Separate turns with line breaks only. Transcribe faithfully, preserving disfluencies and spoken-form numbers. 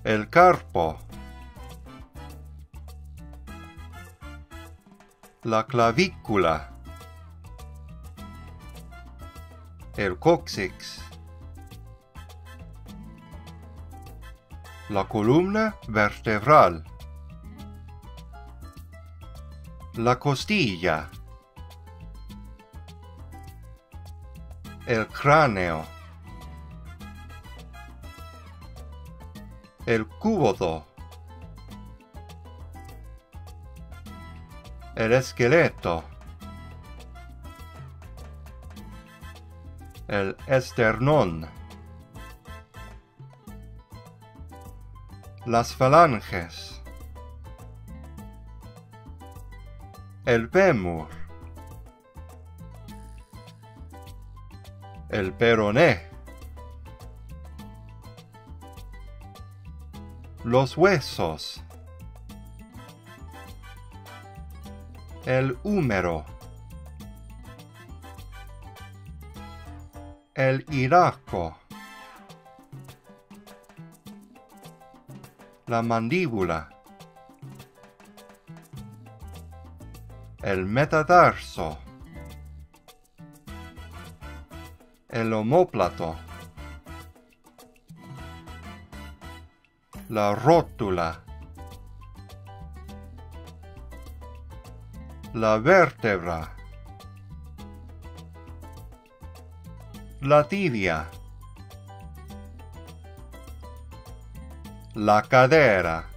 el carpo, la clavícula, el cóccix, la columna vertebral, la costilla, el cráneo, el cúbodo, el esqueleto, el esternón, las falanges, el fémur, el peroné, los huesos, el húmero, el iraco, la mandíbula, el metatarso, el omóplato, la rótula, la vértebra, la tibia, la cadera,